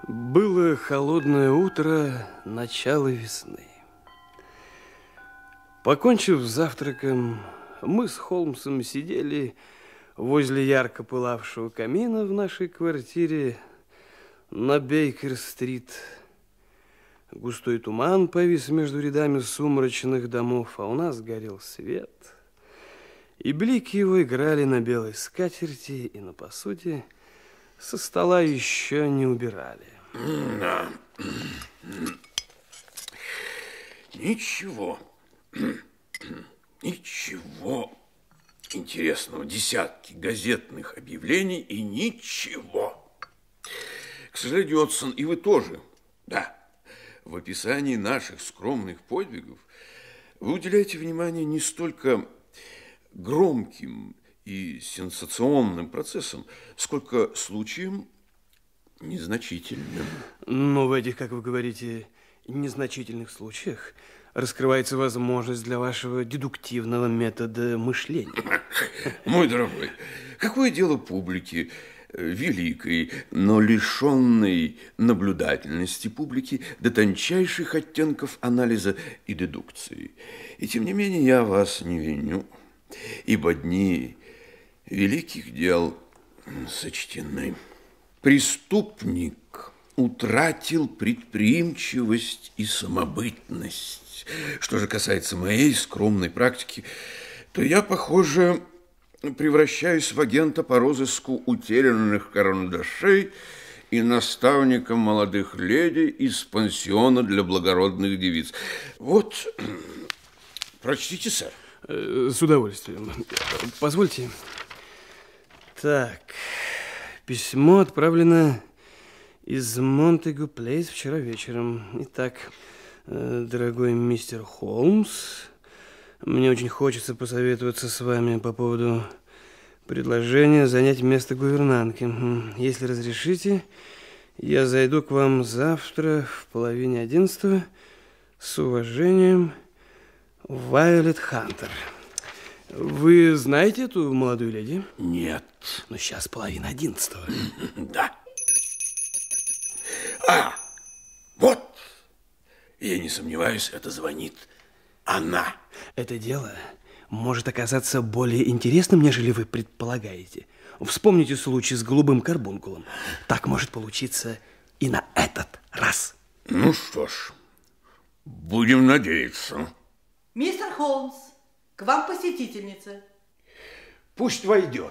Было холодное утро, начало весны. Покончив с завтраком, мы с Холмсом сидели возле ярко пылавшего камина в нашей квартире на Бейкер-стрит. Густой туман повис между рядами сумрачных домов, а у нас горел свет. И блики его играли на белой скатерти и на посуде. Со стола еще не убирали. Да. Ничего интересного. Десятки газетных объявлений и ничего. К сожалению, Отсон, и вы тоже. Да, в описании наших скромных подвигов вы уделяете внимание не столько громким и сенсационным процессам, сколько случаям незначительным. Но в этих, как вы говорите, незначительных случаях раскрывается возможность для вашего дедуктивного метода мышления. Мой дорогой, какое дело публики, великой, но лишенной наблюдательности публики до тончайших оттенков анализа и дедукции. И тем не менее я вас не виню, ибо дни великих дел сочтены. Преступник утратил предприимчивость и самобытность. Что же касается моей скромной практики, то я, похоже, превращаюсь в агента по розыску утерянных карандашей и наставника молодых леди из пансиона для благородных девиц. Вот, прочтите, сэр. С удовольствием. Позвольте. Так, письмо отправлено из Монтегу Плейс вчера вечером. Итак, дорогой мистер Холмс, мне очень хочется посоветоваться с вами по поводу предложения занять место гувернантки. Если разрешите, я зайду к вам завтра в 10:30. С уважением, Вайолет Хантер. Вы знаете эту молодую леди? Нет. Но сейчас 10:30. Да. Вот. Я не сомневаюсь, это звонит она. Это дело может оказаться более интересным, нежели вы предполагаете. Вспомните случай с голубым карбункулом. Так может получиться и на этот раз. Ну что ж, будем надеяться. Мистер Холмс, к вам посетительница. Пусть войдет.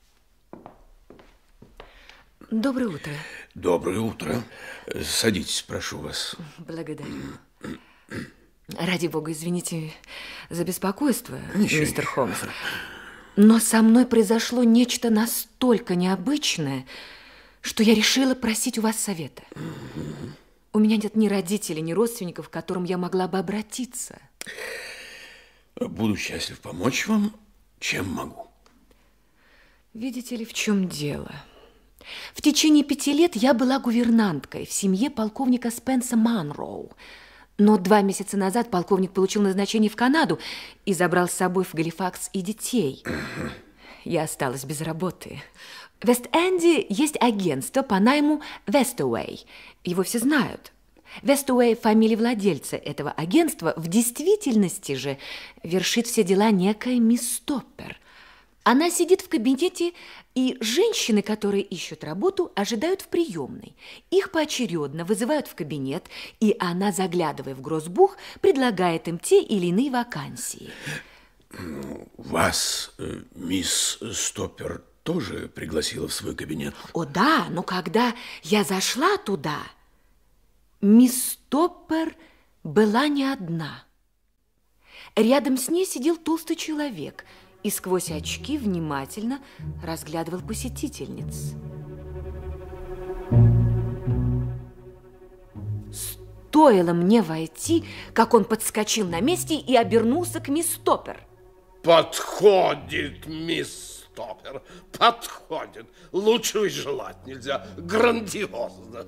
Доброе утро. Доброе утро. Садитесь, прошу вас. Благодарю. Ради бога, извините за беспокойство, Ничего. мистер Холмс. Но со мной произошло нечто настолько необычное, что я решила просить у вас совета. У меня нет ни родителей, ни родственников, к которым я могла бы обратиться. Буду счастлив помочь вам, чем могу. Видите ли, в чем дело? В течение 5 лет я была гувернанткой в семье полковника Спенса Манроу. Но 2 месяца назад полковник получил назначение в Канаду и забрал с собой в Галифакс и детей. Я осталась без работы. В Вест-Энде есть агентство по найму Вестуэй. Его все знают. Вестуэй – фамилия владельца этого агентства. В действительности же вершит все дела некая мисс Стоппер. Она сидит в кабинете, и женщины, которые ищут работу, ожидают в приемной. Их поочередно вызывают в кабинет, и она, заглядывая в гроссбух, предлагает им те или иные вакансии. Вас мисс Стоппер тоже пригласила в свой кабинет? О да, но когда я зашла туда, мисс Стоппер была не одна. Рядом с ней сидел толстый человек и сквозь очки внимательно разглядывал посетительниц. Стоило мне войти, как он подскочил на месте и обернулся к мисс Стоппер. Подходит, мисс Стоппер, подходит. Лучше и желать нельзя. Грандиозно.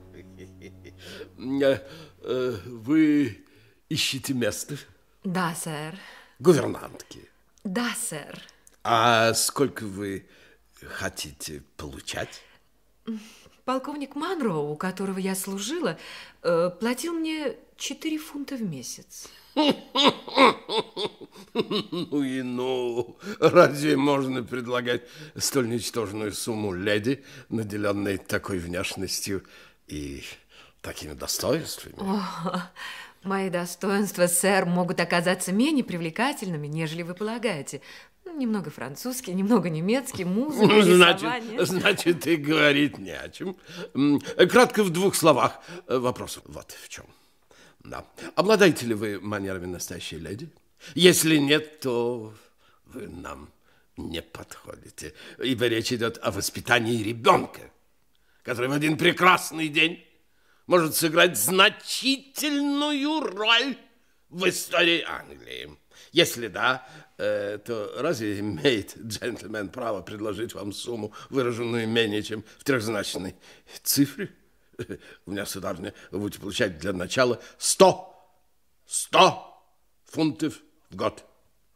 Вы ищете место? Да, сэр. Гувернантки. Да, сэр. А сколько вы хотите получать? Полковник Манроу, у которого я служила, платил мне 4 фунта в месяц. Ну и ну, разве можно предлагать столь ничтожную сумму леди, наделенной такой внешностью и такими достоинствами? О, мои достоинства, сэр, могут оказаться менее привлекательными, нежели вы полагаете. Немного французский, немного немецкий, музыка, рисование. Значит, и говорить не о чем. Кратко в 2 словах. Вопрос вот в чем. Да. Обладаете ли вы манерами настоящей леди? Если нет, то вы нам не подходите. Ибо речь идет о воспитании ребенка, который в один прекрасный день может сыграть значительную роль в истории Англии. Если да, то разве имеет джентльмен право предложить вам сумму, выраженную менее чем в 3-значной цифре? У меня, сударыня, вы будете получать для начала 100 фунтов в год.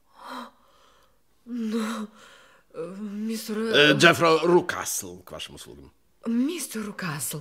Но, мистер... Джеффри Рукасл, к вашим услугам. Мистер Рукасл,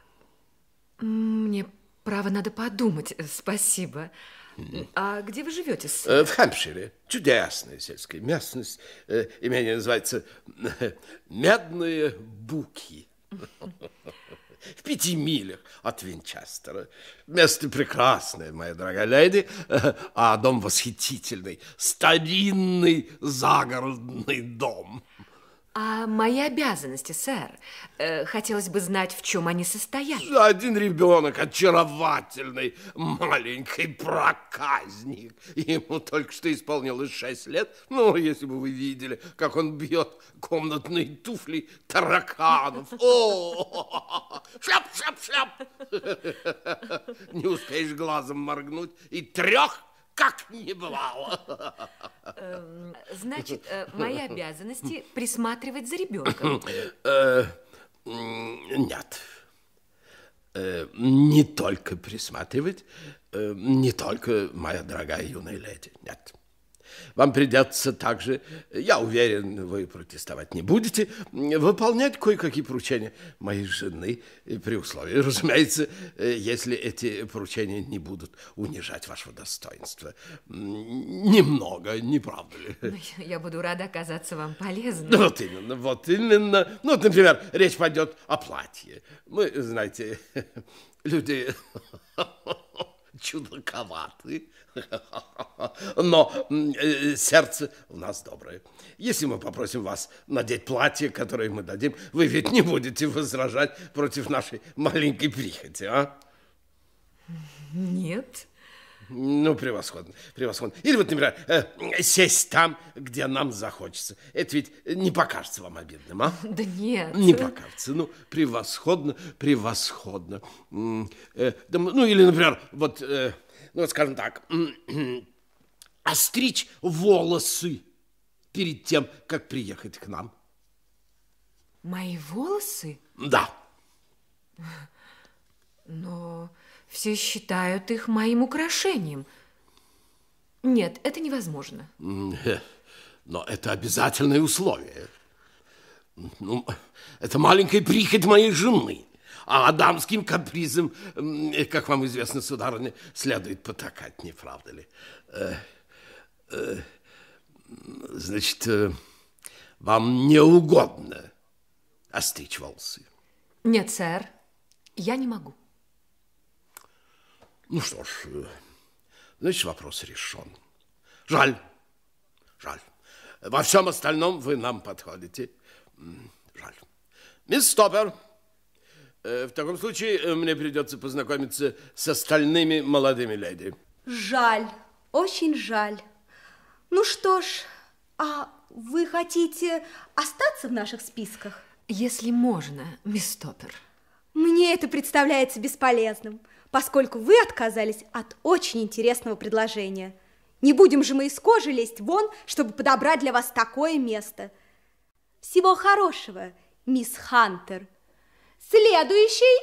мне, право, надо подумать. Спасибо. А где вы живете, сэр? В Хэмпшире. Чудесная сельская местность. Имение называется Медные Буки. В 5 милях от Винчестера. Место прекрасное, моя дорогая леди, а дом восхитительный, старинный загородный дом. А мои обязанности, сэр, хотелось бы знать, в чем они состоят. Один ребенок, очаровательный маленький проказник. Ему только что исполнилось 6 лет. Ну, если бы вы видели, как он бьет комнатные туфли тараканов. О, шляп, шляп, шляп. Не успеешь глазом моргнуть, и 3 как не бывало. Значит, мои обязанности присматривать за ребенком. Нет. Не только присматривать, не только, моя дорогая юная леди, нет. Вам придется также, я уверен, вы протестовать не будете, выполнять кое-какие поручения моей жены при условии, разумеется, если эти поручения не будут унижать вашего достоинства. Немного, не правда ли? Я буду рада оказаться вам полезной. Вот именно, вот именно. Ну, вот, например, речь пойдет о платье. Мы, знаете, люди чудаковаты. Но сердце у нас доброе. Если мы попросим вас надеть платье, которое мы дадим, вы ведь не будете возражать против нашей маленькой прихоти, а? Нет. Ну, превосходно, превосходно. Или вот, например, сесть там, где нам захочется. Это ведь не покажется вам обидным, а? Да нет. Не покажется. Ну, превосходно, превосходно. Ну, или, например, вот... Ну, вот скажем так, остричь волосы перед тем, как приехать к нам. Мои волосы? Да. Но все считают их моим украшением. Нет, это невозможно. Но это обязательное условие. Ну, это маленькая прихоть моей жены. А дамским капризам, как вам известно, сударыня, следует потакать, не правда ли? Значит, вам не угодно остричь волосы? Нет, сэр, я не могу. Ну что ж, значит, вопрос решен. Жаль, жаль. Во всем остальном вы нам подходите. Жаль. Мисс Стоппер, в таком случае мне придется познакомиться с остальными молодыми леди. Жаль, очень жаль. Ну что ж, а вы хотите остаться в наших списках? Если можно, мисс Стоппер. Мне это представляется бесполезным, поскольку вы отказались от очень интересного предложения. Не будем же мы из кожи лезть вон, чтобы подобрать для вас такое место. Всего хорошего, мисс Хантер. Следующий.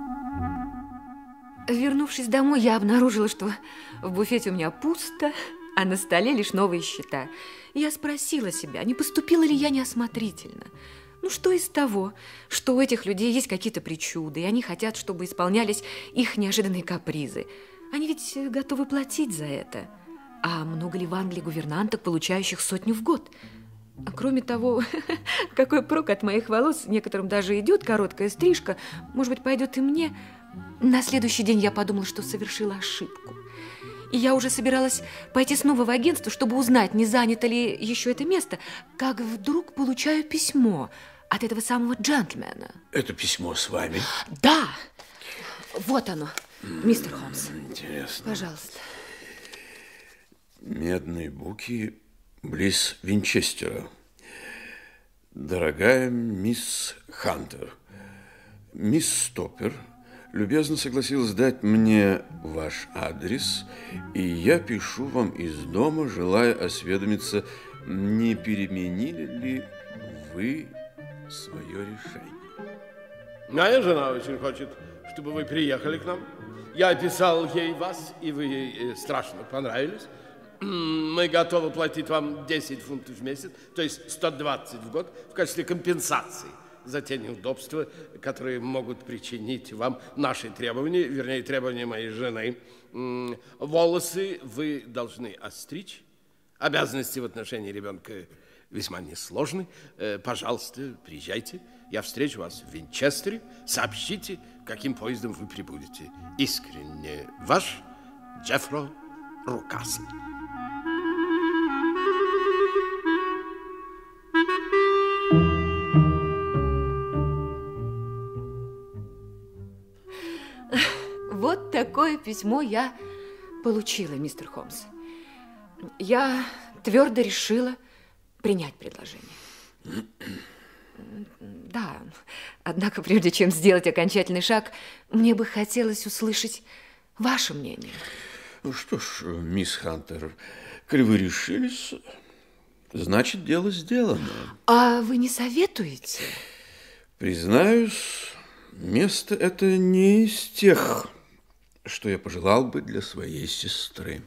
Вернувшись домой, я обнаружила, что в буфете у меня пусто. а на столе лишь новые счета. И я спросила себя, не поступила ли я неосмотрительно. Ну, что из того, что у этих людей есть какие-то причуды, и они хотят, чтобы исполнялись их неожиданные капризы. Они ведь готовы платить за это. А много ли в Англии гувернанток, получающих 100 в год? А кроме того, какой прок от моих волос, некоторым даже идет короткая стрижка, может быть, пойдет и мне. На следующий день я подумала, что совершила ошибку. И я уже собиралась пойти снова в агентство, чтобы узнать, не занято ли еще это место, как вдруг получаю письмо от этого самого джентльмена. Это письмо с вами? Да, вот оно, мистер Холмс. Интересно. Пожалуйста. Медные буки близ Винчестера. Дорогая мисс Хантер, мисс Стоппер любезно согласилась дать мне ваш адрес, и я пишу вам из дома, желая осведомиться, не переменили ли вы свое решение. Моя жена очень хочет, чтобы вы приехали к нам. Я описал ей вас, и вы ей страшно понравились. Мы готовы платить вам 10 фунтов в месяц, то есть 120 в год, в качестве компенсации за те неудобства, которые могут причинить вам наши требования, вернее, требования моей жены. Волосы вы должны остричь. Обязанности в отношении ребенка весьма несложны. Пожалуйста, приезжайте. Я встречу вас в Винчестере. Сообщите, каким поездом вы прибудете. Искренне ваш Джеффри Рукасл. Вот такое письмо я получила, мистер Холмс. Я твердо решила принять предложение. Да, однако прежде чем сделать окончательный шаг, мне бы хотелось услышать ваше мнение. Ну что ж, мисс Хантер, коль вы решились, значит, дело сделано. А вы не советуете? Признаюсь, место это не из тех, что я пожелал бы для своей сестры.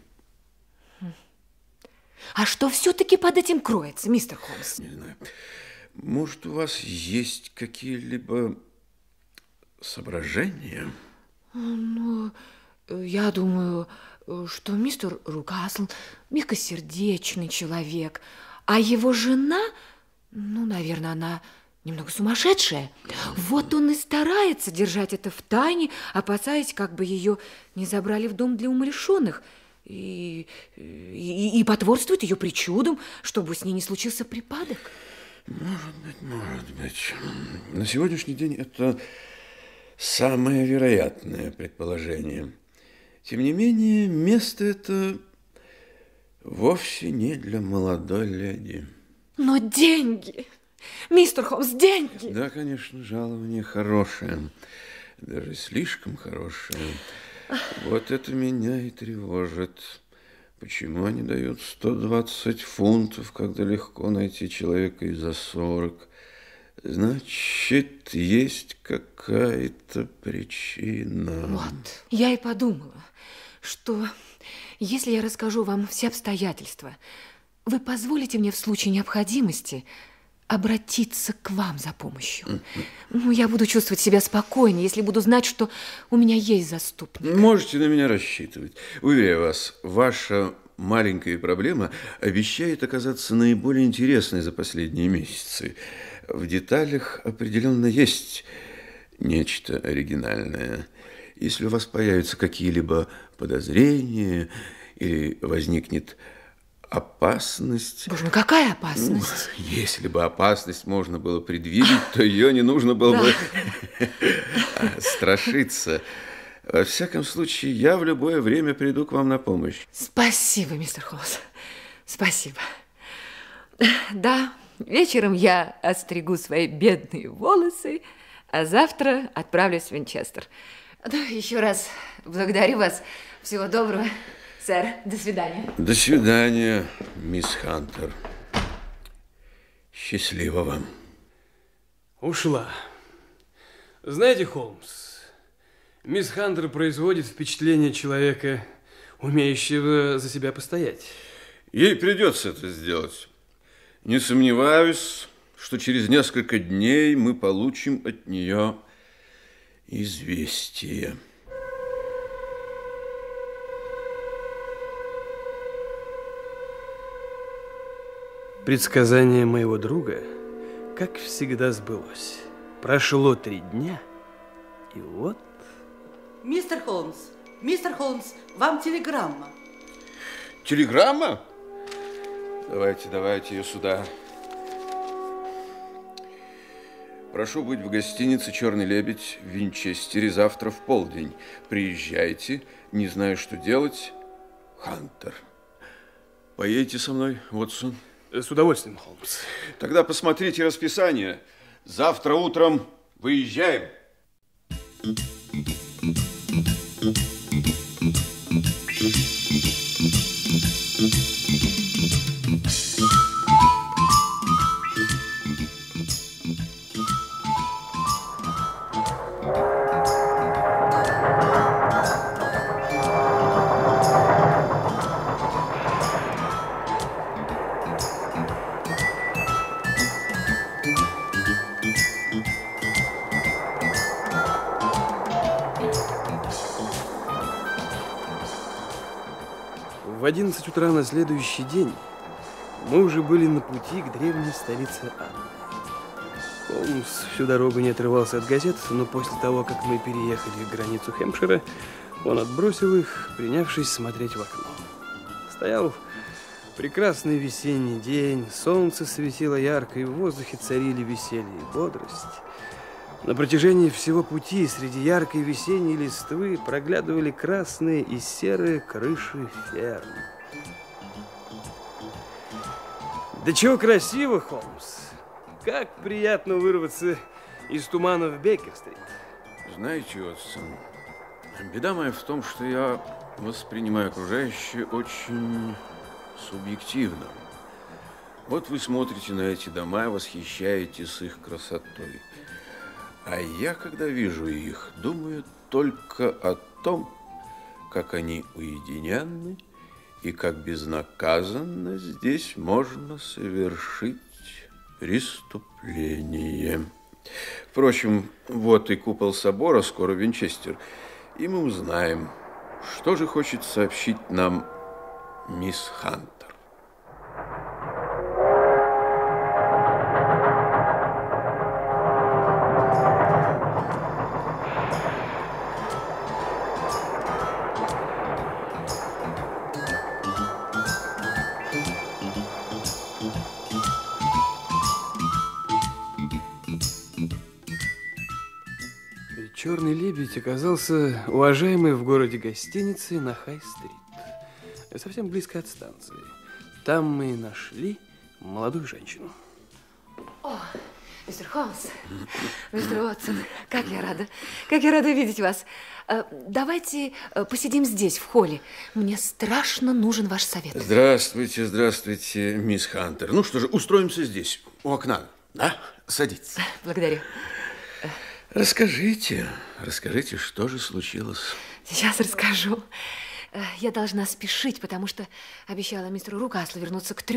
А что все-таки под этим кроется, мистер Холмс? Не знаю. Может, у вас есть какие-либо соображения? Ну, я думаю, что мистер Рукасл мягкосердечный человек, а его жена, ну, наверное, она немного сумасшедшая. Вот он и старается держать это в тайне, опасаясь, как бы ее не забрали в дом для умалишенных, и потворствует ее причудам, чтобы с ней не случился припадок. Может быть. На сегодняшний день это самое вероятное предположение. Тем не менее, место это вовсе не для молодой леди. Но деньги, мистер Холмс, деньги. Да, конечно, жалование хорошее, даже слишком хорошее. Вот это меня и тревожит. Почему они дают 120 фунтов, когда легко найти человека и за 40? Значит, есть какая-то причина. Вот, я и подумала, что если я расскажу вам все обстоятельства, вы позволите мне в случае необходимости обратиться к вам за помощью. Ну, я буду чувствовать себя спокойнее, если буду знать, что у меня есть заступник. Можете на меня рассчитывать. Уверяю вас, ваша маленькая проблема обещает оказаться наиболее интересной за последние месяцы. В деталях определенно есть нечто оригинальное. Если у вас появятся какие-либо подозрения или возникнет опасность... Боже мой, какая опасность? Ну, если бы опасность можно было предвидеть, то ее не нужно было бы страшиться. Во всяком случае, я в любое время приду к вам на помощь. Спасибо, мистер Холмс. Спасибо. Да, вечером я остригу свои бедные волосы, а завтра отправлюсь в Винчестер. Еще раз благодарю вас. Всего доброго, сэр. До свидания. До свидания, мисс Хантер. Счастливо вам. Ушла. Знаете, Холмс, мисс Хантер производит впечатление человека, умеющего за себя постоять. Ей придется это сделать. Не сомневаюсь, что через несколько дней мы получим от нее известие. Предсказание моего друга, как всегда, сбылось. Прошло 3 дня, и вот... Мистер Холмс, вам телеграмма. Телеграмма? Давайте ее сюда. Прошу быть в гостинице «Черный лебедь» в Винчестере завтра в полдень. Приезжайте, не знаю, что делать. Хантер. Поедете со мной, Уотсон? С удовольствием, Холмс. Тогда посмотрите расписание. Завтра утром выезжаем. В 11 утра на следующий день мы уже были на пути к древней столице Англии. Холмс всю дорогу не отрывался от газет, но после того, как мы переехали границу Хэмпшира, он отбросил их, принявшись смотреть в окно. Стоял прекрасный весенний день, солнце светило ярко, и в воздухе царили веселье и бодрость. На протяжении всего пути среди яркой весенней листвы проглядывали красные и серые крыши ферм. Да чего красиво, Холмс! Как приятно вырваться из тумана в Бейкер-стрит. Знаете, Уотсон, беда моя в том, что я воспринимаю окружающее очень субъективно. Вот вы смотрите на эти дома и восхищаетесь их красотой. А я, когда вижу их, думаю только о том, как они уединенны и как безнаказанно здесь можно совершить преступление. Впрочем, вот и купол собора, скоро Винчестер, и мы узнаем, что же хочет сообщить нам мисс Хантер. «Черный лебедь» оказался уважаемой в городе гостиницей на Хай-стрит, совсем близко от станции. Там мы и нашли молодую женщину. О, мистер Холмс, мистер Уотсон, как я рада видеть вас. Давайте посидим здесь, в холле. Мне страшно нужен ваш совет. Здравствуйте, мисс Хантер. Ну что же, устроимся здесь, у окна, да? Садитесь. Благодарю. Расскажите, что же случилось? Сейчас расскажу. Я должна спешить, потому что обещала мистеру Рукаслу вернуться к 3.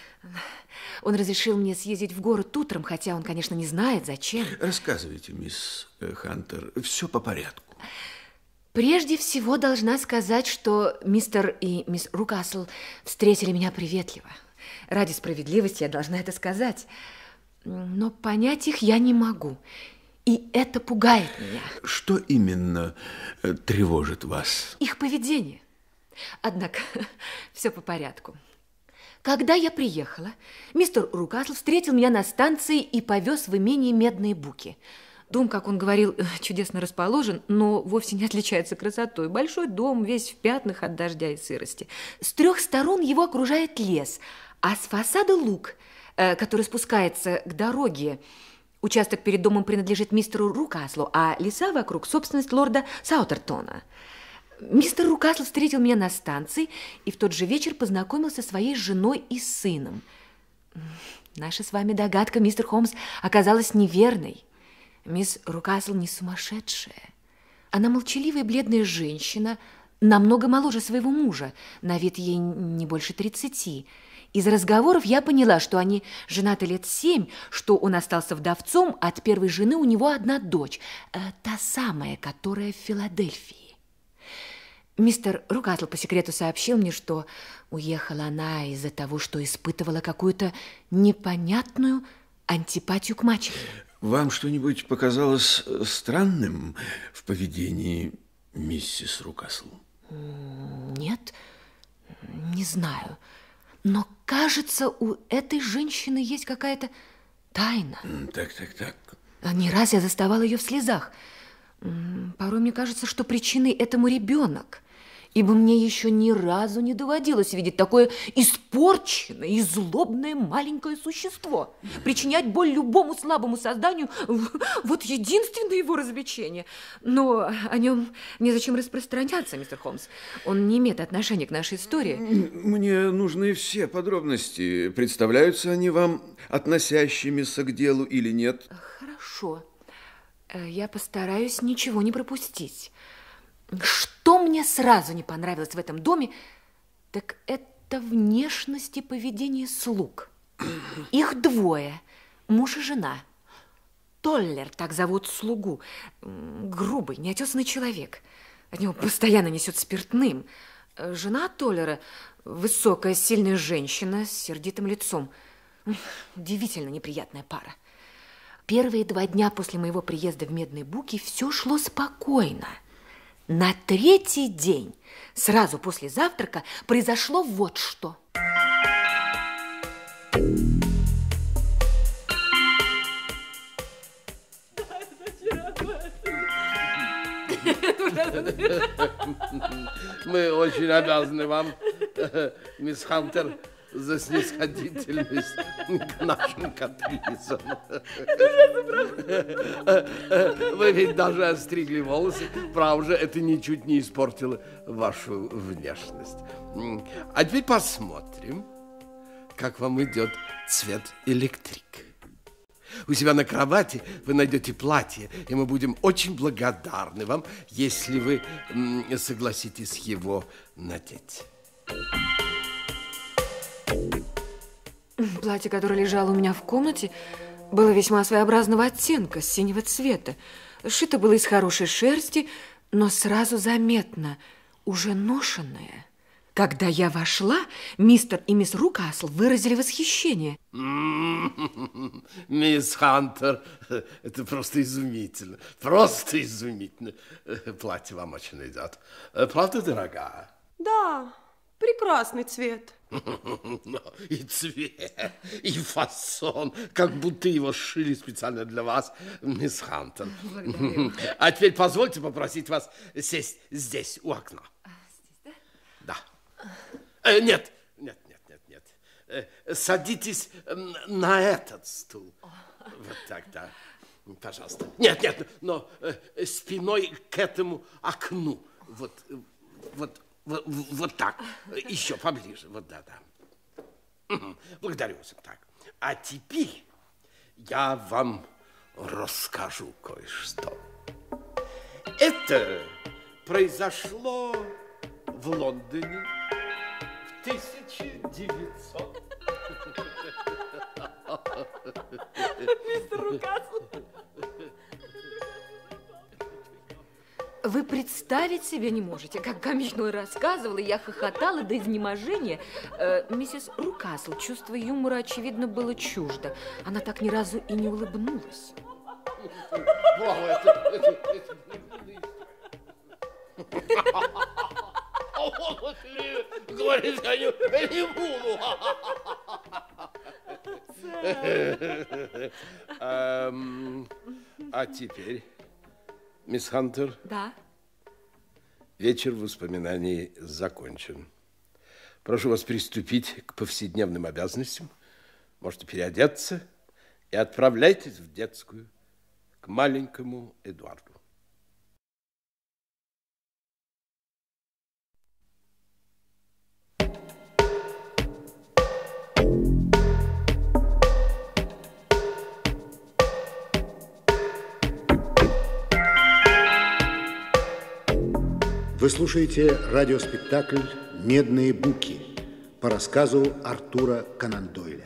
Он разрешил мне съездить в город утром, хотя он, конечно, не знает, зачем. Рассказывайте, мисс Хантер, все по порядку. Прежде всего должна сказать, что мистер и мисс Рукасл встретили меня приветливо. Ради справедливости я должна это сказать. Но понять их я не могу. И это пугает меня. Что именно тревожит вас? Их поведение. Однако, все по порядку. Когда я приехала, мистер Рукасл встретил меня на станции и повез в имение Медные Буки. Дом, как он говорил, чудесно расположен, но вовсе не отличается красотой. Большой дом, весь в пятнах от дождя и сырости. С 3 сторон его окружает лес, а с фасада луг, который спускается к дороге. Участок перед домом принадлежит мистеру Рукаслу, а леса вокруг – собственность лорда Саутертона. Мистер Рукасл встретил меня на станции и в тот же вечер познакомился со своей женой и сыном. Наша с вами догадка, мистер Холмс, оказалась неверной. Мисс Рукасл не сумасшедшая. Она молчаливая бледная женщина, намного моложе своего мужа, на вид ей не больше 30. Из разговоров я поняла, что они женаты лет 7, что он остался вдовцом, от первой жены у него одна дочь, та самая, которая в Филадельфии. Мистер Рукасл по секрету сообщил мне, что уехала она из-за того, что испытывала какую-то непонятную антипатию к мачехе. Вам что-нибудь показалось странным в поведении миссис Рукасл? Нет, не знаю. Но, кажется, у этой женщины есть какая-то тайна. Так. Не раз я заставала ее в слезах. Порой мне кажется, что причиной этому ребенок, ибо мне еще ни разу не доводилось видеть такое испорченное и злобное маленькое существо. Причинять боль любому слабому созданию – вот единственное его развлечение. Но о нем незачем распространяться, мистер Холмс. Он не имеет отношения к нашей истории. Мне нужны все подробности. Представляются они вам относящимися к делу или нет? Хорошо. Я постараюсь ничего не пропустить. Что мне сразу не понравилось в этом доме, так это внешность и поведение слуг. Их двое, муж и жена. Толлер, так зовут слугу, грубый, неотесанный человек. От него постоянно несет спиртным. Жена Толлера, высокая, сильная женщина с сердитым лицом. Удивительно неприятная пара. Первые 2 дня после моего приезда в Медные Буки все шло спокойно. На 3-й день, сразу после завтрака, произошло вот что. Мы очень обязаны вам, мисс Хантер, за снисходительность к нашим капризам. Вы ведь даже остригли волосы. Право же, это ничуть не испортило вашу внешность. А теперь посмотрим, как вам идет цвет электрик. У себя на кровати вы найдете платье, и мы будем очень благодарны вам, если вы согласитесь его надеть. Платье, которое лежало у меня в комнате, было весьма своеобразного оттенка, синего цвета. Сшито было из хорошей шерсти, но сразу заметно, уже ношенное. Когда я вошла, мистер и мисс Рукасл выразили восхищение. Мисс Хантер, это просто изумительно. Просто изумительно. Платье вам очень идет. Правда, дорогая? Да, прекрасный цвет. И цвет, и фасон, как будто его сшили специально для вас, мисс Хантер. Благодарю. А теперь позвольте попросить вас сесть здесь, у окна. Здесь, да? Да. Нет. Садитесь на этот стул. Вот так, да. Пожалуйста. Нет, но спиной к этому окну. Вот так. Еще поближе. Вот, да. Благодарю вас. Так. А теперь я вам расскажу кое-что. Это произошло в Лондоне в 1900. Мистер Рукасл. Вы представить себе не можете, как комично он рассказывал, и я хохотала до изнеможения. Миссис Рукасл, чувство юмора, очевидно, было чуждо. Она так ни разу и не улыбнулась. Вау, это говорит, я не буду. А теперь, мисс Хантер? Да? Вечер воспоминаний закончен. Прошу вас приступить к повседневным обязанностям. Можете переодеться и отправляйтесь в детскую к маленькому Эдуарду. В Вы слушаете радиоспектакль «Медные буки» по рассказу Артура Конан Дойля.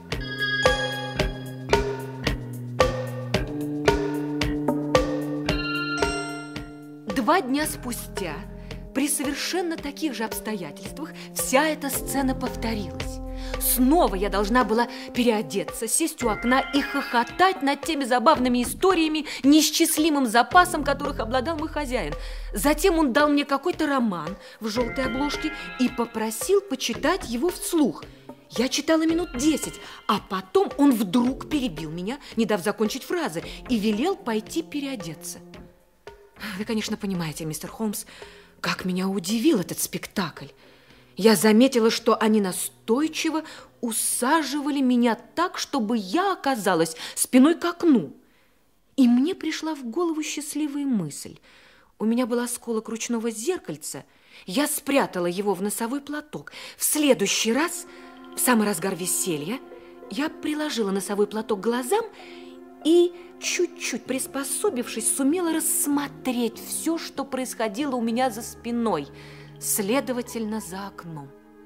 Два дня спустя, при совершенно таких же обстоятельствах, вся эта сцена повторилась. Снова я должна была переодеться, сесть у окна и хохотать над теми забавными историями, неисчислимым запасом которых обладал мой хозяин. Затем он дал мне какой-то роман в желтой обложке и попросил почитать его вслух. Я читала минут 10, а потом он вдруг перебил меня, не дав закончить фразы, и велел пойти переодеться. Вы, конечно, понимаете, мистер Холмс, как меня удивил этот спектакль. Я заметила, что они настойчиво усаживали меня так, чтобы я оказалась спиной к окну. И мне пришла в голову счастливая мысль. У меня был осколок ручного зеркальца, я спрятала его в носовой платок. В следующий раз, в самый разгар веселья, я приложила носовой платок к глазам и, чуть-чуть приспособившись, сумела рассмотреть все, что происходило у меня за спиной, следовательно, за окном.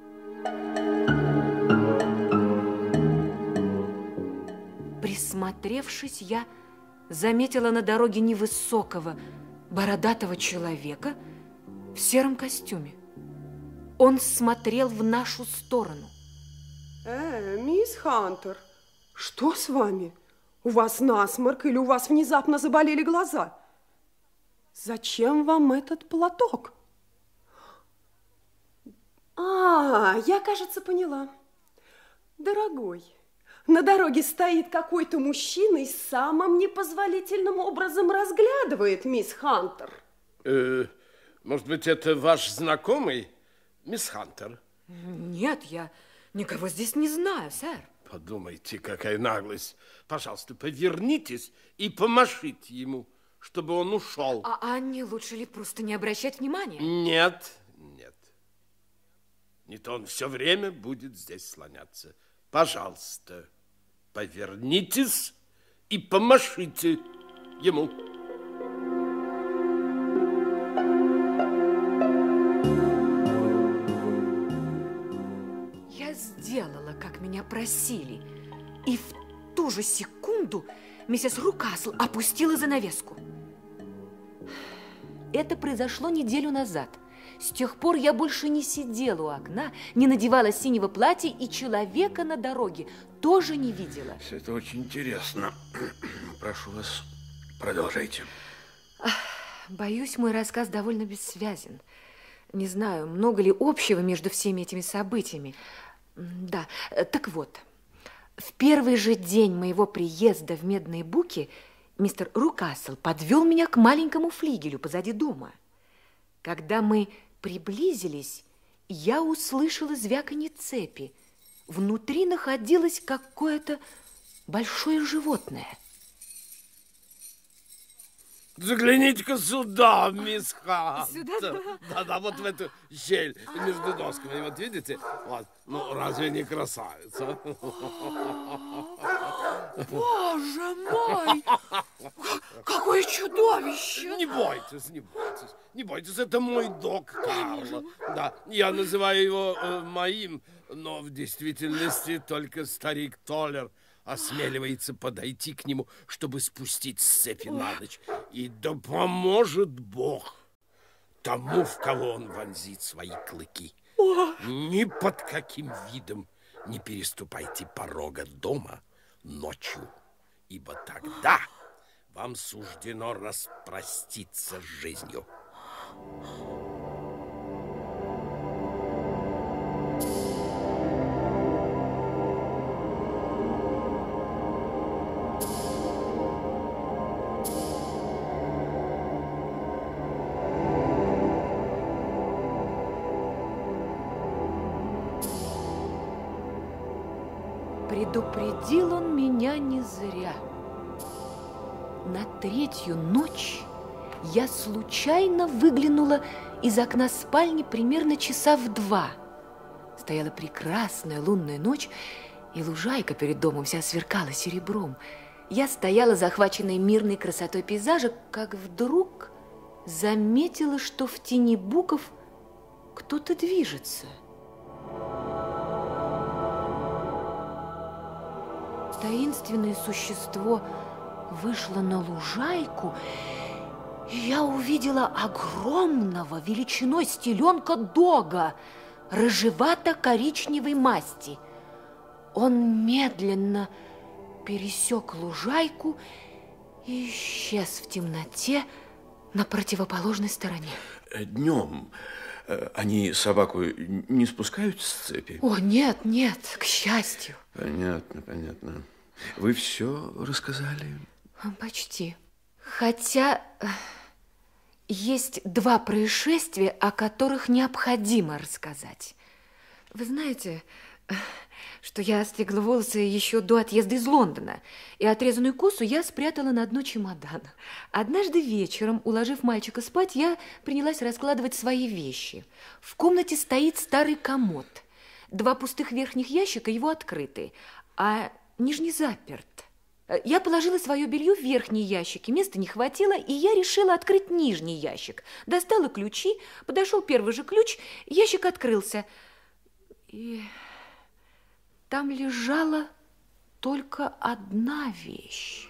Присмотревшись, я заметила на дороге невысокого, бородатого человека в сером костюме. Он смотрел в нашу сторону. Мисс Хантер, что с вами? У вас насморк или у вас внезапно заболели глаза? Зачем вам этот платок? Я, кажется, поняла. Дорогой, на дороге стоит какой-то мужчина и самым непозволительным образом разглядывает мисс Хантер. Может быть, это ваш знакомый, мисс Хантер? Нет, я никого здесь не знаю, сэр. Подумайте, какая наглость. Пожалуйста, повернитесь и помашите ему, чтобы он ушел. А не лучше ли просто не обращать внимания? Нет, нет. Не то он все время будет здесь слоняться. Пожалуйста, повернитесь и помашите ему. Я сделала, как меня просили, и в ту же секунду миссис Рукасл опустила занавеску. Это произошло неделю назад. С тех пор я больше не сидела у окна, не надевала синего платья и человека на дороге тоже не видела. Это очень интересно. Прошу вас, продолжайте. Боюсь, мой рассказ довольно бессвязен. Не знаю, много ли общего между всеми этими событиями. Да, так вот. В первый же день моего приезда в Медные Буки мистер Рукасл подвел меня к маленькому флигелю позади дома. Когда мы приблизились, я услышала звяканье цепи. Внутри находилось какое-то большое животное. Загляните-ка сюда, мисс Хантер. Сюда? Да, вот в эту щель между досками. Вот видите? Вот. Ну, разве не красавица? Боже мой! Какое чудовище! Не бойтесь, не бойтесь. Не бойтесь, это мой дог Карло. Да, я называю его моим, но в действительности только старик Толлер осмеливается подойти к нему, чтобы спустить с цепи на ночь. И да поможет Бог тому, в кого он вонзит свои клыки. Ни под каким видом не переступайте порога дома ночью, ибо тогда вам суждено распроститься с жизнью. Предупредил он меня не зря. На третью ночь я случайно выглянула из окна спальни примерно часа в 2. Стояла прекрасная лунная ночь, и лужайка перед домом вся сверкала серебром. Я стояла, захваченная мирной красотой пейзажа, как вдруг заметила, что в тени буков кто-то движется. Таинственное существо вышло на лужайку, и я увидела огромного величиной с теленка-дога, рыжевато-коричневой масти. Он медленно пересек лужайку и исчез в темноте на противоположной стороне. Днем они собаку не спускают с цепи? О, нет, нет, к счастью. Понятно, понятно. Вы все рассказали? Почти. Хотя есть два происшествия, о которых необходимо рассказать. Вы знаете, что я стригла волосы еще до отъезда из Лондона, и отрезанную косу я спрятала на дно чемодана. Однажды вечером, уложив мальчика спать, я принялась раскладывать свои вещи. В комнате стоит старый комод. Два пустых верхних ящика его открыты, а нижний заперт. Я положила свое белье в верхние ящики, места не хватило, и я решила открыть нижний ящик. Достала ключи, подошел первый же ключ, ящик открылся. И там лежала только одна вещь.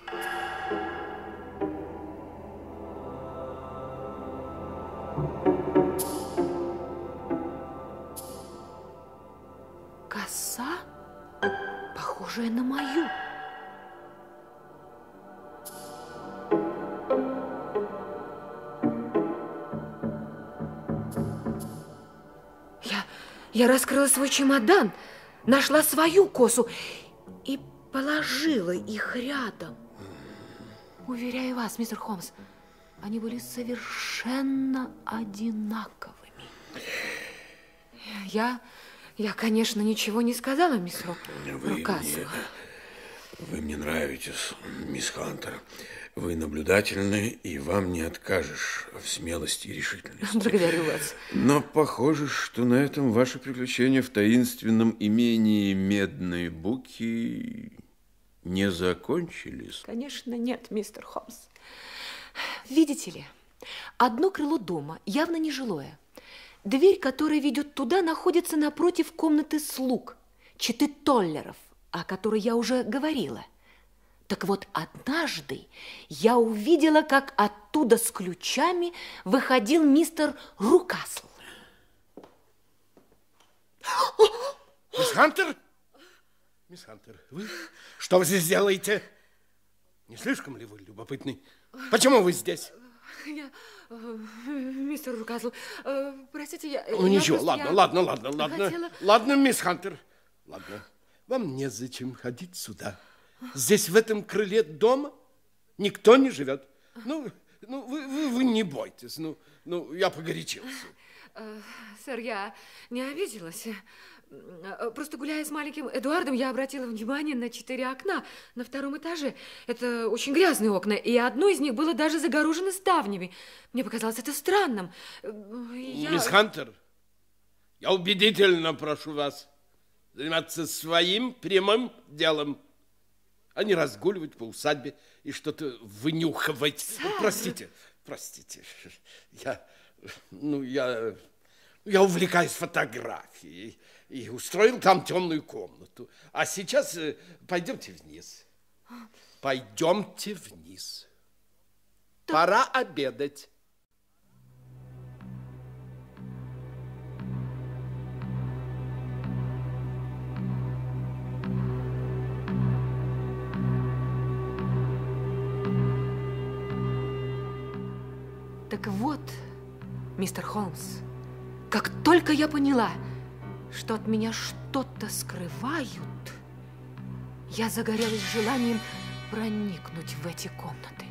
Коса, похожая на мою. Я раскрыла свой чемодан, нашла свою косу и положила их рядом. Уверяю вас, мистер Холмс, они были совершенно одинаковыми. Я, конечно, ничего не сказала мистеру Руказлу. Вы мне нравитесь, мисс Хантер. Вы наблюдательны, и вам не откажешь в смелости и решительности. Благодарю вас. Но похоже, что на этом ваши приключения в таинственном имении Медной Буки не закончились. Конечно, нет, мистер Холмс. Видите ли, одно крыло дома явно нежилое. Дверь, которая ведет туда, находится напротив комнаты слуг, четы Толлеров, о которой я уже говорила. Так вот, однажды я увидела, как оттуда с ключами выходил мистер Рукасл. Мисс Хантер? Мисс Хантер, вы? Что вы здесь делаете? Не слишком ли вы любопытный? Почему вы здесь? Мистер Рукасл, простите, я... Ничего, ладно, мисс Хантер. Ладно, вам незачем ходить сюда. Здесь, в этом крыле дома, никто не живет. Вы не бойтесь. Я погорячился. Сэр, я не обиделась. Просто гуляя с маленьким Эдуардом, я обратила внимание на 4 окна на 2-м этаже. Это очень грязные окна, и одно из них было даже загорожено ставнями. Мне показалось это странным. Мисс Хантер, я убедительно прошу вас заниматься своим прямым делом, а не разгуливать по усадьбе и что-то вынюхивать. Простите. Я увлекаюсь фотографией и устроил там темную комнату. А сейчас пойдемте вниз. Пойдемте вниз. Пора обедать. Так вот, мистер Холмс, как только я поняла, что от меня что-то скрывают, я загорелась желанием проникнуть в эти комнаты.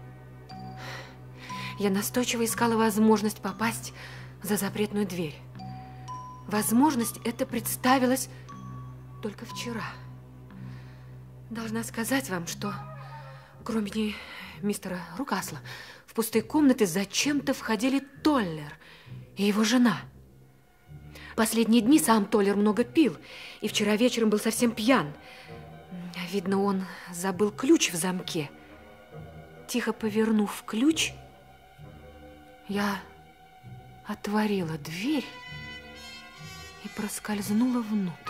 Я настойчиво искала возможность попасть за запретную дверь. Возможность эта представилась только вчера. Должна сказать вам, что кроме мистера Рукасла, в пустые комнаты зачем-то входили Толлер и его жена. Последние дни сам Толлер много пил, и вчера вечером был совсем пьян. Видно, он забыл ключ в замке. Тихо повернув ключ, Я отворила дверь и проскользнула внутрь.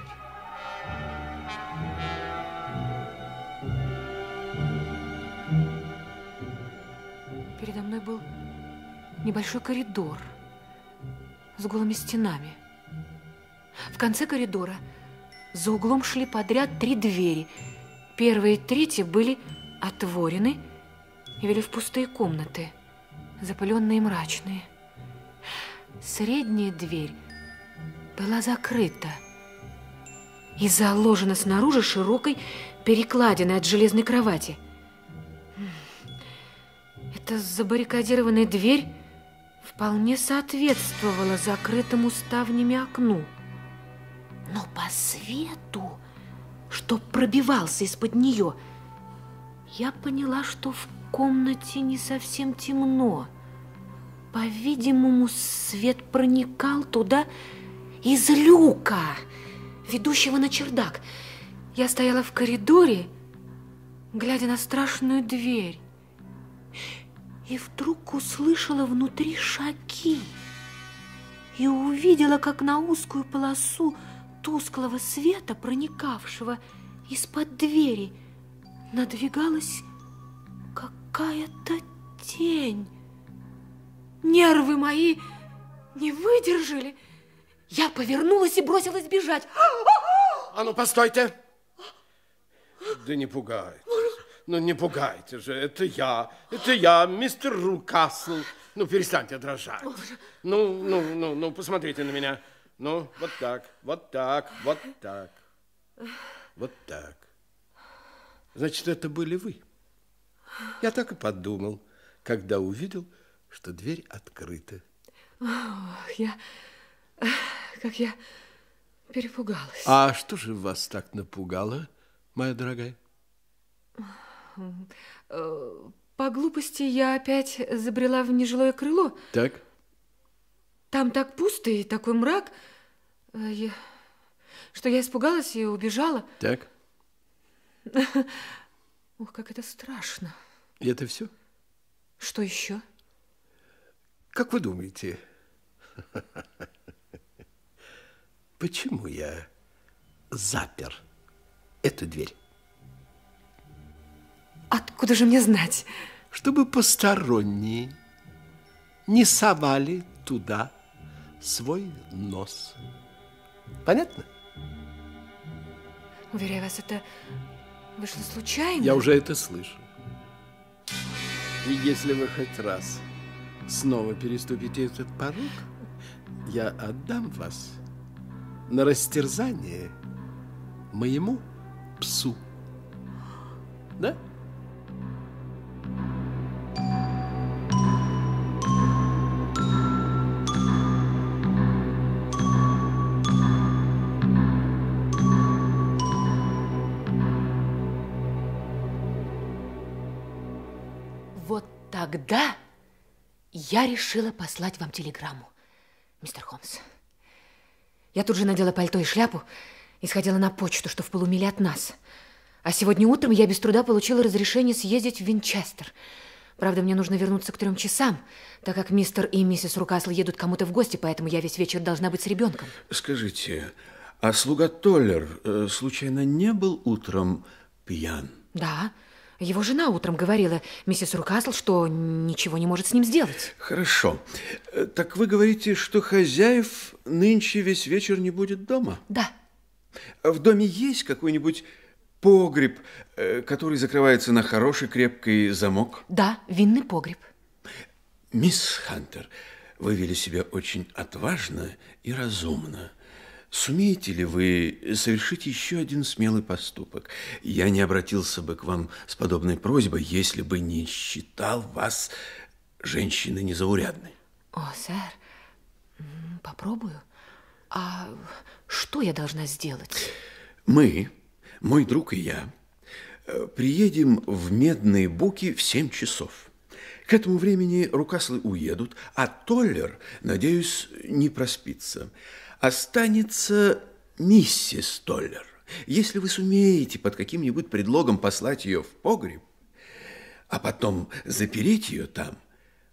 Передо мной был небольшой коридор с голыми стенами. В конце коридора за углом шли подряд 3 двери. Первая и третья были отворены и вели в пустые комнаты, запыленные и мрачные. Средняя дверь была закрыта и заложена снаружи широкой перекладиной от железной кровати. Эта забаррикадированная дверь вполне соответствовала закрытому ставнями окну. Но по свету, что пробивался из-под нее, я поняла, что в комнате не совсем темно. По-видимому, свет проникал туда из люка, ведущего на чердак. Я стояла в коридоре, глядя на страшную дверь, и вдруг услышала внутри шаги и увидела, как на узкую полосу тусклого света, проникавшего из-под двери, надвигалась какая-то тень. Нервы мои не выдержали. Я повернулась и бросилась бежать. А ну, постойте! Да не пугайтесь. Ну, не пугайте же, это я, мистер Рукасл. Ну, перестаньте дрожать. Ну, посмотрите на меня. Ну, вот так, вот так, вот так. Вот так. Значит, это были вы. Я так и подумал, когда увидел, что дверь открыта. Как я перепугалась. А что же вас так напугало, моя дорогая? По глупости я опять забрела в нежилое крыло. Так. Там так пусто и такой мрак, что я испугалась и убежала. Так. Ух, как это страшно. И это все? Что еще? Как вы думаете, почему я запер эту дверь? Откуда же мне знать? Чтобы посторонние не совали туда свой нос. Понятно? Уверяю вас, это вышло случайно. Я уже это слышу. И если вы хоть раз снова переступите этот порог, я отдам вас на растерзание моему псу. Да? Вот тогда я решила послать вам телеграмму, мистер Холмс. Я тут же надела пальто и шляпу и сходила на почту, что в полумиле от нас. А сегодня утром я без труда получила разрешение съездить в Винчестер. Правда, мне нужно вернуться к 3 часам, так как мистер и миссис Рукасл едут кому-то в гости, поэтому я весь вечер должна быть с ребенком. Скажите, а слуга Толлер случайно не был утром пьян? Да, его жена утром говорила миссис Рукасл, что ничего не может с ним сделать. Хорошо. Так вы говорите, что хозяев нынче весь вечер не будет дома? Да. В доме есть какой-нибудь погреб, который закрывается на хороший крепкий замок? Да, винный погреб. Мисс Хантер, вы вели себя очень отважно и разумно. Сумеете ли вы совершить еще один смелый поступок? Я не обратился бы к вам с подобной просьбой, если бы не считал вас женщиной незаурядной. О, сэр, попробую. А что я должна сделать? Мы, мой друг и я, приедем в Медные Буки в 7 часов. К этому времени Рукаслы уедут, а Толлер, надеюсь, не проспится. Останется миссис Толлер. Если вы сумеете под каким-нибудь предлогом послать ее в погреб, а потом запереть ее там,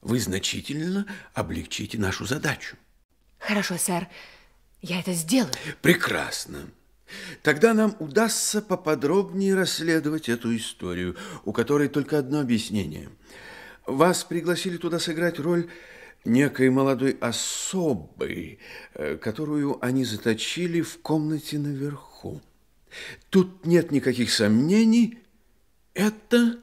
вы значительно облегчите нашу задачу. Хорошо, сэр, я это сделаю. Прекрасно. Тогда нам удастся поподробнее расследовать эту историю, у которой только одно объяснение. Вас пригласили туда сыграть роль некой молодой особы, которую они заточили в комнате наверху. Тут нет никаких сомнений. Это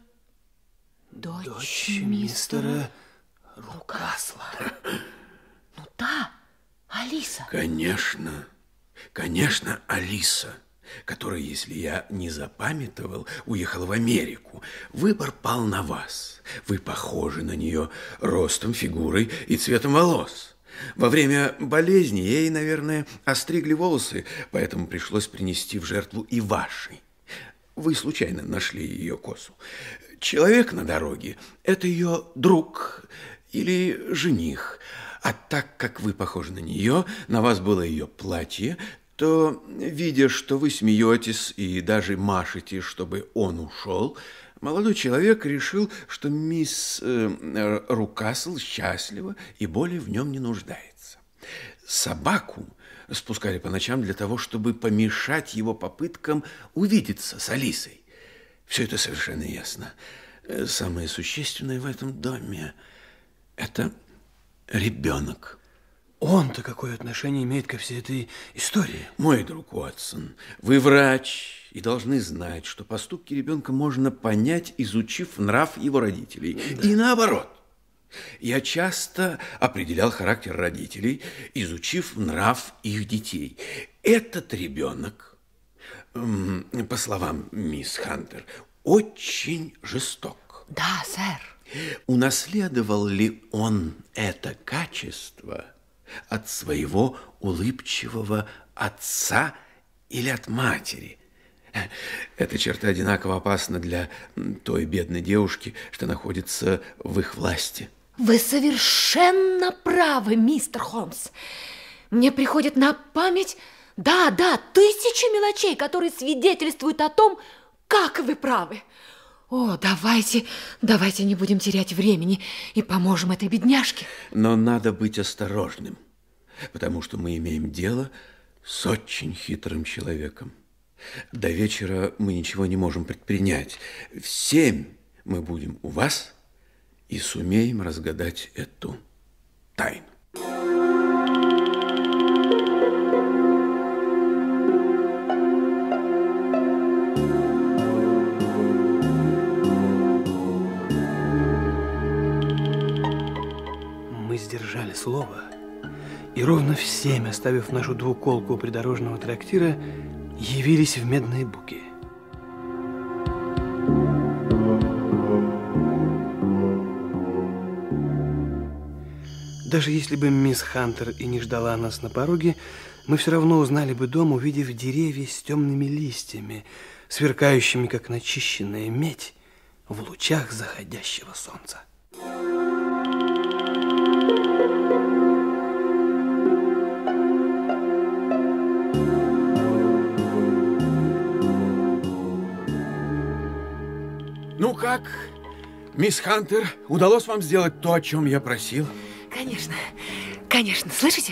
Дочь мистера Рукасла. Ну да, Алиса. Конечно, конечно, Алиса, которая, если я не запамятовал, уехала в Америку. Выбор пал на вас. Вы похожи на нее ростом, фигурой и цветом волос. Во время болезни ей, наверное, остригли волосы, поэтому пришлось принести в жертву и ваши. Вы случайно нашли ее косу. Человек на дороге – это ее друг или жених. А так как вы похожи на нее, на вас было ее платье, то, видя, что вы смеетесь и даже машете, чтобы он ушел, молодой человек решил, что мисс Рукасл счастлива и более в нем не нуждается. Собаку спускали по ночам для того, чтобы помешать его попыткам увидеться с Алисой. Все это совершенно ясно. Самое существенное в этом доме – это ребенок. Он-то какое отношение имеет ко всей этой истории? Мой друг Уотсон, вы врач и должны знать, что поступки ребенка можно понять, изучив нрав его родителей. Да. И наоборот. Я часто определял характер родителей, изучив нрав их детей. Этот ребенок, по словам мисс Хантер, очень жесток. Да, сэр. Унаследовал ли он это качество от своего улыбчивого отца или от матери? Эта черта одинаково опасна для той бедной девушки, что находится в их власти. Вы совершенно правы, мистер Холмс. Мне приходит на память, да, тысячи мелочей, которые свидетельствуют о том, как вы правы. О, давайте не будем терять времени и поможем этой бедняжке. Но надо быть осторожным, потому что мы имеем дело с очень хитрым человеком. До вечера мы ничего не можем предпринять. В 7 мы будем у вас и сумеем разгадать эту тайну. Мы сдержали слово, и ровно в 7, оставив нашу двуколку у придорожного трактира, явились в Медные Буки. Даже если бы мисс Хантер и не ждала нас на пороге, мы все равно узнали бы дом, увидев деревья с темными листьями, сверкающими, как начищенная медь, в лучах заходящего солнца. Ну как, мисс Хантер, удалось вам сделать то, о чем я просил? Конечно. Слышите?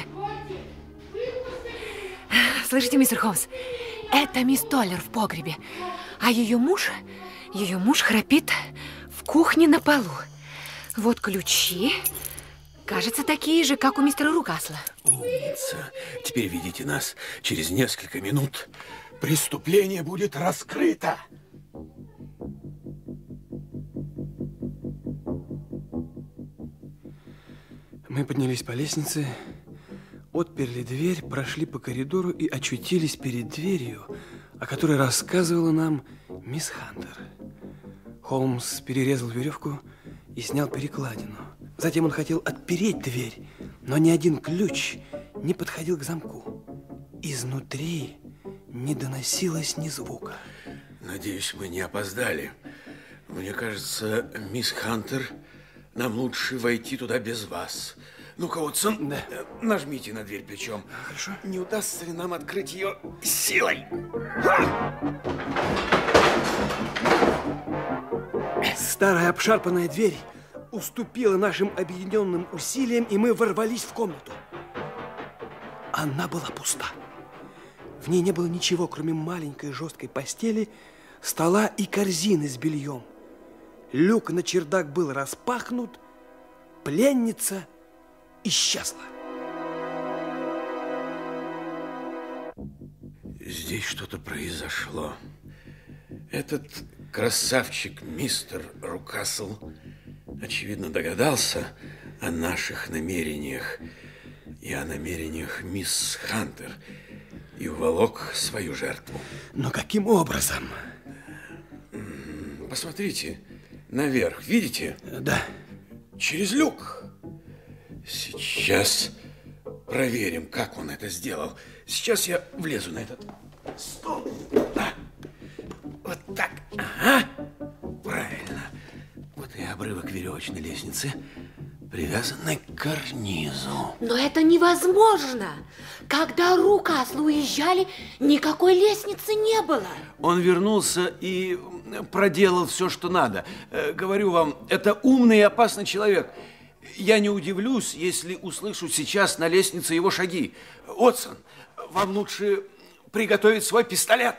Слышите, мистер Холмс? Это мисс Толлер в погребе, а ее муж храпит в кухне на полу. Вот ключи, кажется, такие же, как у мистера Рукасла. Умница. Теперь видите нас. Через несколько минут преступление будет раскрыто. Мы поднялись по лестнице, отперли дверь, прошли по коридору и очутились перед дверью, о которой рассказывала нам мисс Хантер. Холмс перерезал веревку и снял перекладину. Затем он хотел отпереть дверь, но ни один ключ не подходил к замку. Изнутри не доносилось ни звука. Надеюсь, мы не опоздали. Мне кажется, мисс Хантер, нам лучше войти туда без вас. Ну-ка, Уотсон, да. Нажмите на дверь плечом. Хорошо. Не удастся ли нам открыть ее силой? Старая обшарпанная дверь уступила нашим объединенным усилиям, и мы ворвались в комнату. Она была пуста. В ней не было ничего, кроме маленькой жесткой постели, стола и корзины с бельем. Люк на чердак был распахнут, пленница исчезла. Здесь что-то произошло. Этот красавчик мистер Рукасл, очевидно, догадался о наших намерениях и о намерениях мисс Хантер и уволок свою жертву. Но каким образом? Посмотрите наверх, видите? Да. Через люк. Сейчас проверим, как он это сделал. Сейчас я влезу на этот стол. Вот так. Ага. Правильно. Вот и обрывок веревочной лестницы, привязанный к карнизу. Но это невозможно. Когда Рукаслы уезжали, никакой лестницы не было. Он вернулся и проделал все, что надо. Говорю вам, это умный и опасный человек. Я не удивлюсь, если услышу сейчас на лестнице его шаги. Уотсон, вам лучше приготовить свой пистолет.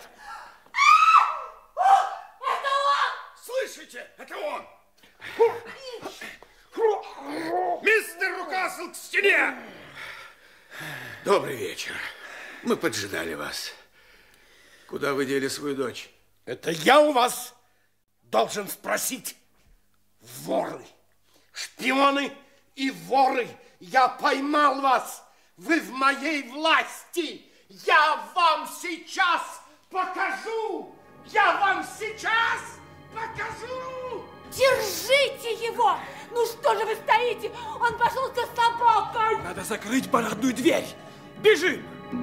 Это он! Слышите? Это он! Мистер Рукасл, к стене! Добрый вечер. Мы поджидали вас. Куда вы дели свою дочь? Это я у вас должен спросить. Воры, шпионы и воры, я поймал вас. Вы в моей власти. Я вам сейчас покажу. Я вам сейчас покажу. Держите его! Ну что же вы стоите? Он пошел за собакой! Надо закрыть парадную дверь! Бежим!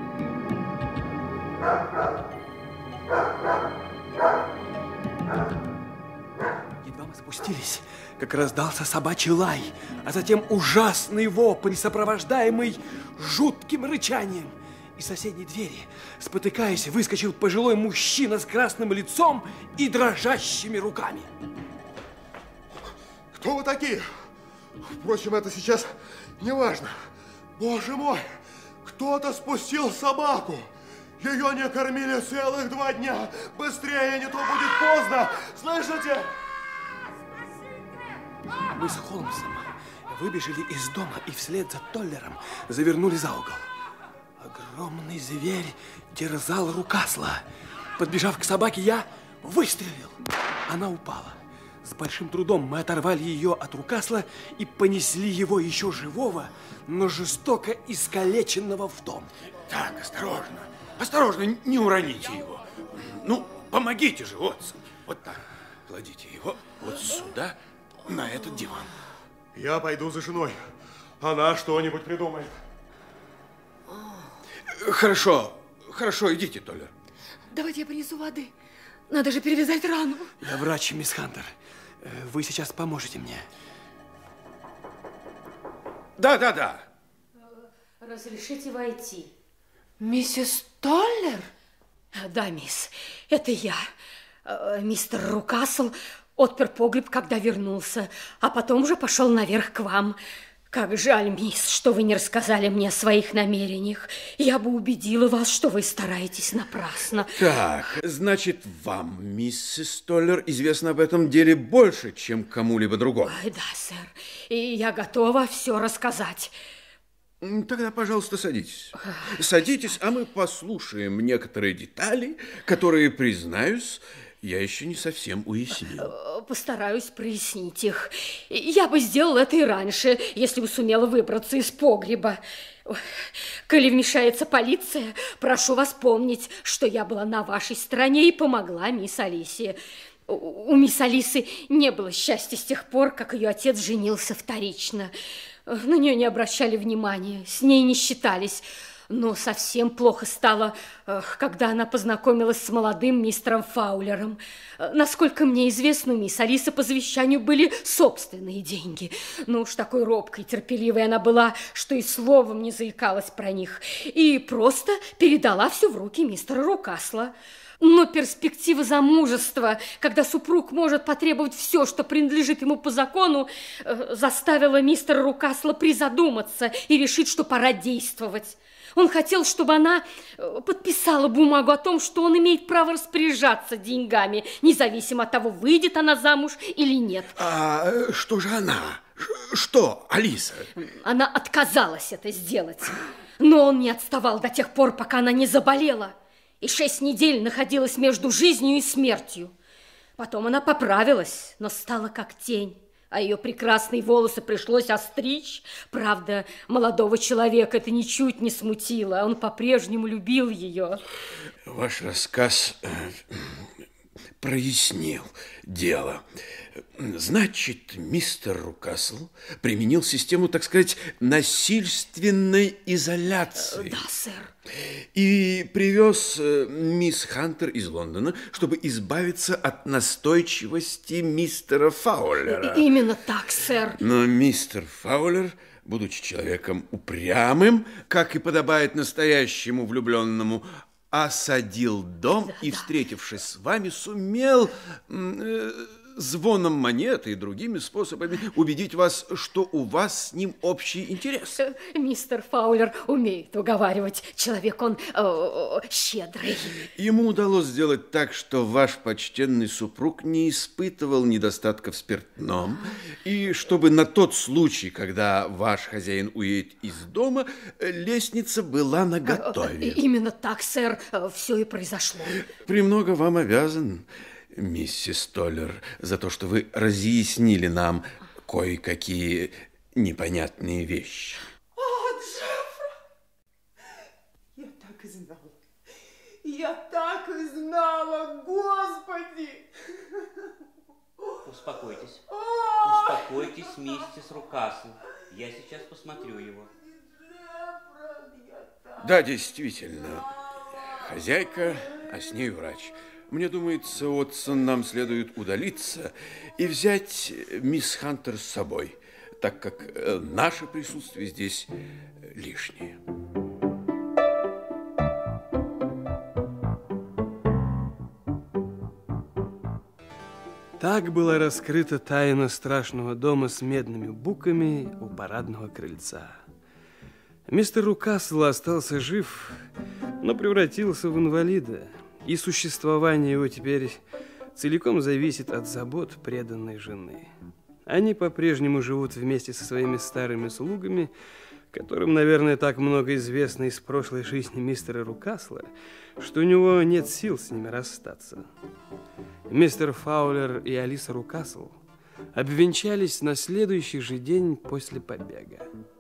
Едва мы спустились, как раздался собачий лай, а затем ужасный вопль, сопровождаемый жутким рычанием. Из соседней двери, спотыкаясь, выскочил пожилой мужчина с красным лицом и дрожащими руками. Кто вы такие? Впрочем, это сейчас не важно. Боже мой, кто-то спустил собаку. Ее не кормили целых 2 дня. Быстрее, не то будет поздно. Слышите? Мы с Холмсом выбежали из дома и вслед за Толлером завернули за угол. Огромный зверь терзал Рукасла. Подбежав к собаке, я выстрелил. Она упала. С большим трудом мы оторвали ее от Рукасла и понесли его еще живого, но жестоко искалеченного в дом. Так, осторожно. Осторожно, не уроните его. Ну, помогите же, Уотсон. Вот так. Кладите его вот сюда, на этот диван. Я пойду за женой. Она что-нибудь придумает. Хорошо, хорошо, идите, Толлер. Давайте я принесу воды. Надо же перевязать рану. Я врач, мисс Хантер. Вы сейчас поможете мне. Да. Разрешите войти. Миссис Толлер? Да, мисс, это я. Мистер Рукасл отпер погреб, когда вернулся, а потом уже пошел наверх к вам. Как жаль, мисс, что вы не рассказали мне о своих намерениях. Я бы убедила вас, что вы стараетесь напрасно. Так, значит, вам, миссис Толлер, известно об этом деле больше, чем кому-либо другому. Да, сэр, и я готова все рассказать. Тогда, пожалуйста, садитесь. Садитесь, а мы послушаем некоторые детали, которые, признаюсь, я еще не совсем уяснил. Постараюсь прояснить их. Я бы сделала это и раньше, если бы сумела выбраться из погреба. Коли вмешается полиция, прошу вас помнить, что я была на вашей стороне и помогла мисс Алисе. У мисс Алисы не было счастья с тех пор, как ее отец женился вторично. На нее не обращали внимания, с ней не считались. Но совсем плохо стало, когда она познакомилась с молодым мистером Фаулером. Насколько мне известно, у мисс Алисы по завещанию были собственные деньги. Но уж такой робкой и терпеливой она была, что и словом не заикалась про них. И просто передала все в руки мистера Рукасла. Но перспектива замужества, когда супруг может потребовать все, что принадлежит ему по закону, заставила мистера Рукасла призадуматься и решить, что пора действовать. Он хотел, чтобы она подписала бумагу о том, что он имеет право распоряжаться деньгами, независимо от того, выйдет она замуж или нет. А что же она? Что, Алиса? Она отказалась это сделать. Но он не отставал до тех пор, пока она не заболела. И 6 недель находилась между жизнью и смертью. Потом она поправилась, но стала как тень. А ее прекрасные волосы пришлось остричь. Правда, молодого человека это ничуть не смутило. Он по-прежнему любил ее. Ваш рассказ прояснил дело. Значит, мистер Рукасл применил систему, так сказать, насильственной изоляции. Да, сэр. И привез мисс Хантер из Лондона, чтобы избавиться от настойчивости мистера Фаулера. Именно так, сэр. Но мистер Фаулер, будучи человеком упрямым, как и подобает настоящему влюбленному, осадил дом и, встретившись с вами, сумел звоном монеты и другими способами убедить вас, что у вас с ним общий интерес. Мистер Фаулер умеет уговаривать. Человек он щедрый. Ему удалось сделать так, что ваш почтенный супруг не испытывал недостатка в спиртном, и чтобы на тот случай, когда ваш хозяин уедет из дома, лестница была наготове. Именно так, сэр, все и произошло. Премного вам обязан, миссис Толлер, за то, что вы разъяснили нам кое-какие непонятные вещи. О, Джеффри! Я так и знала. Я так и знала, Господи! Успокойтесь. Успокойтесь, миссис Рукасл. Я сейчас посмотрю его. Да, действительно. Хозяйка, а с ней врач. Мне думается, Уотсон, нам следует удалиться и взять мисс Хантер с собой, так как наше присутствие здесь лишнее. Так была раскрыта тайна страшного дома с медными буками у парадного крыльца. Мистер Рукасл остался жив, но превратился в инвалида, и существование его теперь целиком зависит от забот преданной жены. Они по-прежнему живут вместе со своими старыми слугами, которым, наверное, так много известно из прошлой жизни мистера Рукасла, что у него нет сил с ними расстаться. Мистер Фаулер и Алиса Рукасл обвенчались на следующий же день после побега.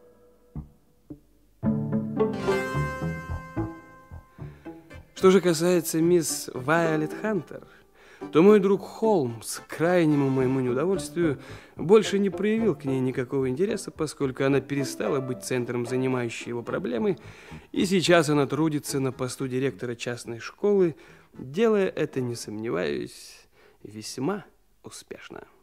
Что же касается мисс Вайолет Хантер, то мой друг Холмс, к крайнему моему неудовольствию, больше не проявил к ней никакого интереса, поскольку она перестала быть центром занимающей его проблемы, и сейчас она трудится на посту директора частной школы, делая это, не сомневаюсь, весьма успешно.